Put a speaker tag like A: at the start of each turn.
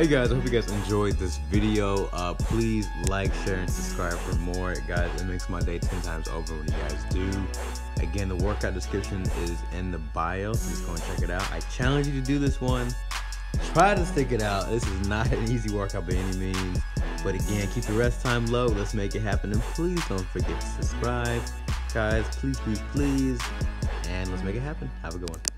A: guys, I hope you guys enjoyed this video. Please like, share, and subscribe for more. Guys, it makes my day 10 times over when you guys do. Again, the workout description is in the bio, so just go and check it out. I challenge you to do this one. Try to stick it out. This is not an easy workout by any means. But again, keep the rest time low. Let's make it happen. And please don't forget to subscribe. Guys, please, please, please. And let's make it happen. Have a good one.